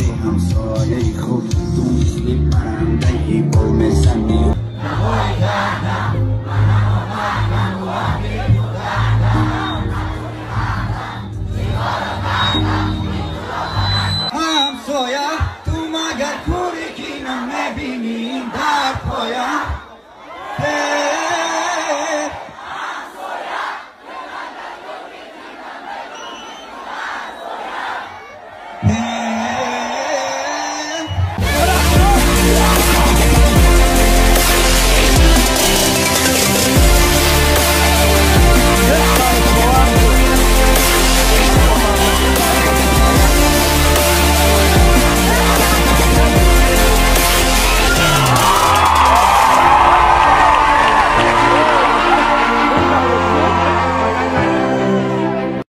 همسایه خوب تو مثل پرنده گل میزنی همسایه تو مگر کوری که نمیبینی در پایم